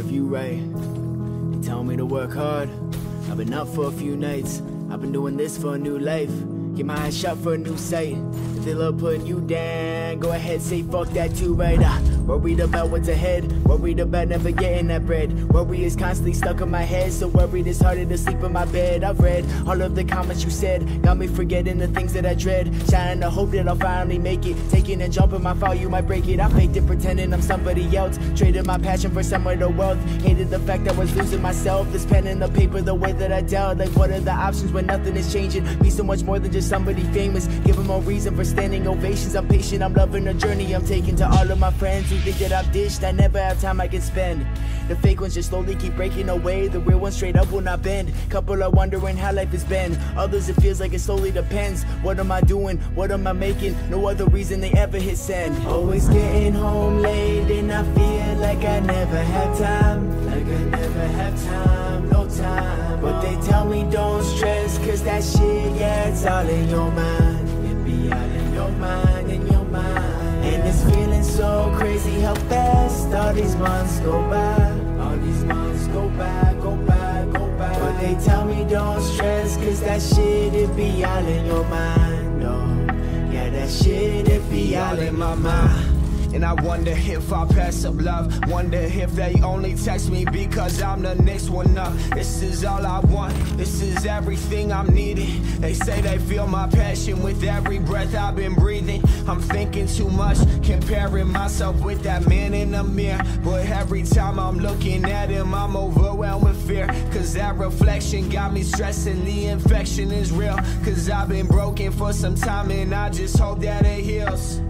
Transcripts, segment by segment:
serve you right. They tell me to work hard. I've been up for a few nights. I've been doing this for a new life. Get my eyes shut for a new sight. If they love putting you down, go ahead, say fuck that too, right? Worried about what's ahead, worried about never getting that bread. Worry is constantly stuck in my head, so worried it's harder to sleep in my bed. I've read all of the comments you said, got me forgetting the things that I dread. Shining the hope that I'll finally make it, taking a jump in my fall, you might break it. I faked it pretending I'm somebody else, traded my passion for some of the wealth. Hated the fact I was losing myself, this pen and the paper, the way that I dealt. Like what are the options when nothing is changing? Be so much more than just somebody famous, give them a reason for standing ovations. I'm patient, I'm loving the journey I'm taking. To all of my friends who think that I've dished, I never have time I can spend. The fake ones just slowly keep breaking away, the real ones straight up will not bend. Couple are wondering how life has been, others it feels like it slowly depends. What am I doing, what am I making? No other reason they ever hit send. Always getting home late and I feel like I never have time. Like I never have time, no time. But they tell me don't stress, cause that shit, yeah, it's all in your mind. It be all in your mind, in your mind. And it's feeling so crazy how fast all these months go by. All these months go by, go by, go by. But they tell me don't stress, cause that shit, it be all in your mind. No, yeah, that shit, it be all in my mind. And I wonder if I pass up love. Wonder if they only text me because I'm the next one up. This is all I want, this is everything I'm needing. They say they feel my passion with every breath I've been breathing. I'm thinking too much, comparing myself with that man in the mirror. But every time I'm looking at him, I'm overwhelmed with fear. Cause that reflection got me stressing, the infection is real. Cause I've been broken for some time and I just hope that it heals.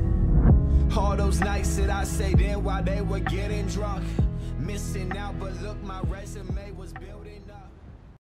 All those nights that I stayed in while they were getting drunk, missing out, but look, my resume was built.